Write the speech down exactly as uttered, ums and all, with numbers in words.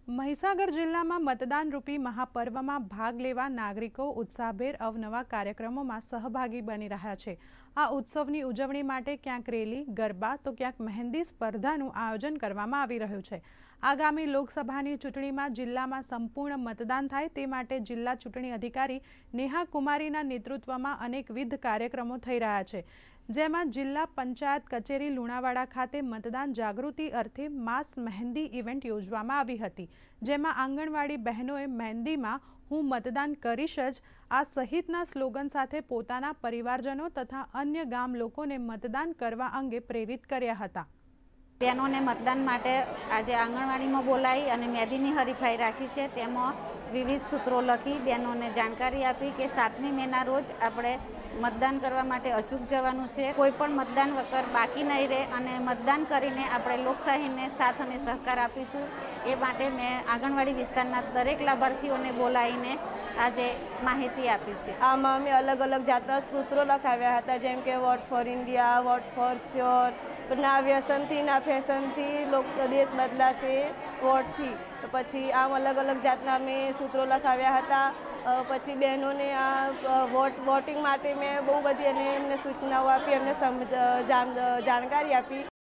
મહીસાગર જિલ્લામાં મતદાન રૂપી મહાપર્વમાં ભાગ લેવા નાગરિકો ઉત્સાહભેર અવનવા કાર્યક્રમોમાં સહભાગી બની રહ્યા છે। આ ઉત્સવની ઉજવણી માટે ક્યાંક રેલી, ગરબા તો ક્યાંક મહેંદી સ્પર્ધાનું આયોજન કરવામાં આવી રહ્યું છે। આગામી લોકસભાની ચૂંટણીમાં જિલ્લામાં સંપૂર્ણ મતદાન થાય તે માટે જિલ્લા ચૂંટણી અધિકારી નેહા કુમારીના નેતૃત્વમાં અનેકવિધ કાર્યક્રમો થઈ રહ્યા છે, જેમાં જિલ્લા પંચાયત કચેરી લુણાવાડા ખાતે મતદાન જાગૃતિ અર્થે માસ મહેંદી ઇવેન્ટ યોજવામાં આવી હતી, જેમાં આંગણવાડી બહેનોએ મહેંદીમાં હું મતદાન કરીશ જ આ સહિતના સ્લોગન સાથે પોતાના પરિવારજનો તથા અન્ય ગામ લોકોને મતદાન કરવા અંગે પ્રેરિત કર્યા હતા। બહેનોને મતદાન માટે આજે આંગણવાડીમાં બોલાવી અને મહેંદીની હરીફાઈ રાખી છે। તેમાં વિવિધ સૂત્રો લખી બહેનોને જાણકારી આપી કે સાતમી મેના રોજ આપણે મતદાન કરવા માટે અચૂક જવાનું છે। કોઈ પણ મતદાન વગર બાકી નહીં રહે અને મતદાન કરીને આપણે લોકશાહીને સાથ અને સહકાર આપીશું। એ માટે મેં આંગણવાડી વિસ્તારના દરેક લાભાર્થીઓને બોલાવીને આજે માહિતી આપી છે। આમાં અમે અલગ અલગ જાતના સૂત્રો લખાવ્યા હતા, જેમ કે vote for India, vote for sure, ના વ્યસનથી ના ફેશનથી લોક દેશ બદલાશે વોટથી। તો પછી આમ અલગ અલગ જાતના અમે સૂત્રો લખાવ્યા હતા। પછી બહેનોને આ વોટ વોટિંગ માટે મેં બહુ બધી અને એમને સૂચનાઓ આપી, એમને સમજ જાણકારી આપી।